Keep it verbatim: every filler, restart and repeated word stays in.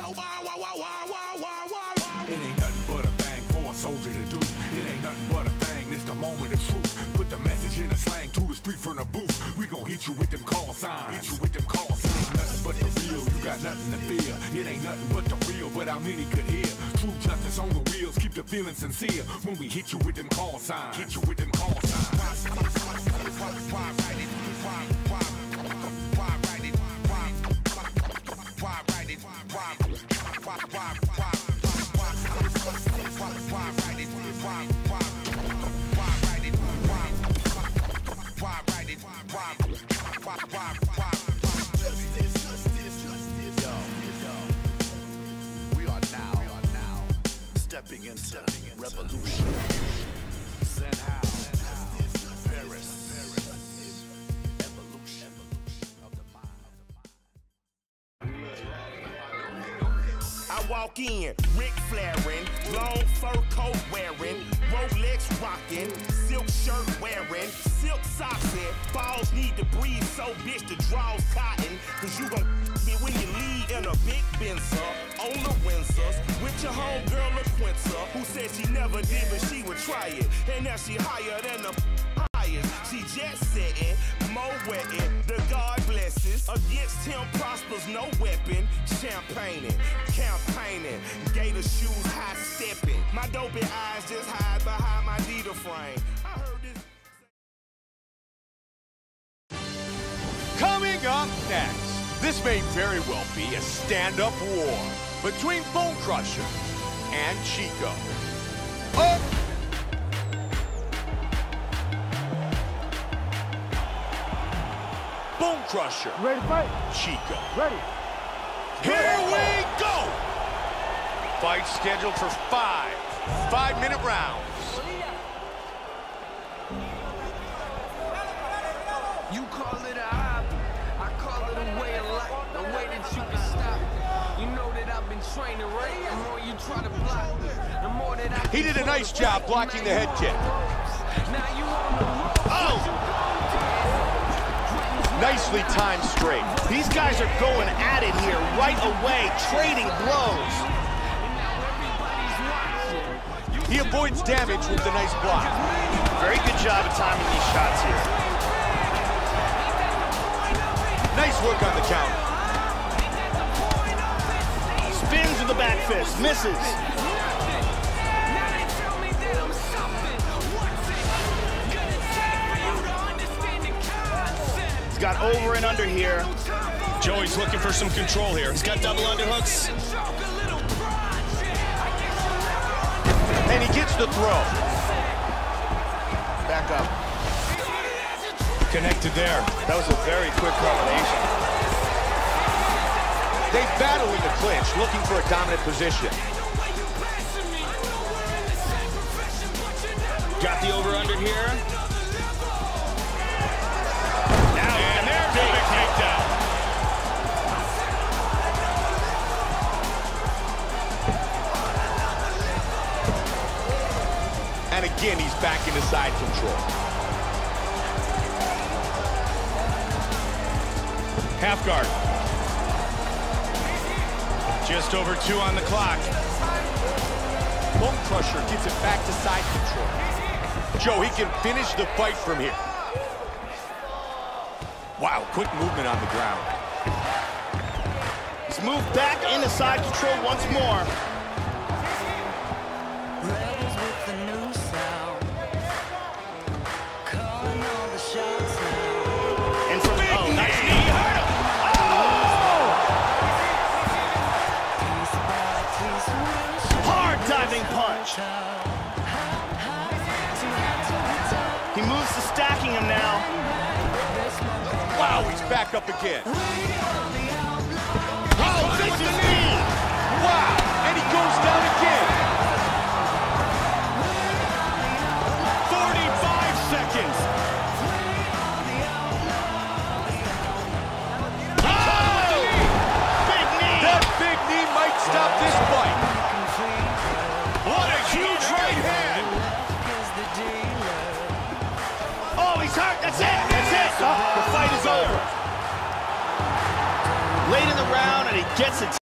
It ain't nothing but a thing for a soldier to do. It ain't nothing but a thing, it's the moment of truth. Put the message in a slang to the street from the booth. We gon' hit you with them call signs. Hit you with them call signs. Nothing but the real, you got nothing to fear. It ain't nothing but the real, but how many could hear? True justice on the wheels, keep the feeling sincere. When we hit you with them call signs. Hit you with them call signs. We are now stepping into revolution. Send how Paris. Evolution of the mind. I walk in, Ric Flairin', long fur coat wearing, Rolex rockin', silk shirt wearing, silk socks in, balls need to breathe, so bitch the draw's cotton, cause you gon' me when you lead in a big Benzer, on the Windsors, with your homegirl LaQuinta, who said she never did but she would try it, and now she higher than the highest, she jet setting, more wetting, the God blesses, against him prospers no weapon, champagning, campaigning, gator shoes high stepping, my dopey eyes just hide behind my Dita frame. I heard this. Coming up next, this may very well be a stand-up war between Bone Crusher and Chico. Oh! Bone Crusher. Ready to fight? Chico. Ready. Here we go! Fight scheduled for five five-minute rounds. You call it a hobby, I call it a way of life, a way that you can stop. You know that I've been training, right? The more you try to block me, the more that I. He did a nice job blocking the head kick. Now you on the road. Oh! Nicely timed straight. These guys are going at it here right away, trading blows. He avoids damage with the nice block. Very good job of timing these shots here. Nice work on the counter. Spins with the back fist, misses. He's got over and under here. Joey's looking for some control here. He's got double underhooks. And he gets the throw. Back up. Connected there. That was a very quick combination. They battle in the clinch, looking for a dominant position. Got the over-under here. Now, and there's a big takedown. And again, he's back into side control. Half guard. Just over two on the clock. Bone Crusher gets it back to side control. Joe, he can finish the fight from here. Wow, quick movement on the ground. He's moved back into side control once more. And from, oh, nice knee. Hard diving punch. He moves to stacking him now. Wow, he's back up again. Oh, this is knee. Wow, and he goes down again. forty-five seconds. Oh! Big knee. That big knee might stop this fight. What a huge right hand. Oh, he's hurt. That's it. That's it. The fight is over. Late in the round, and he gets it.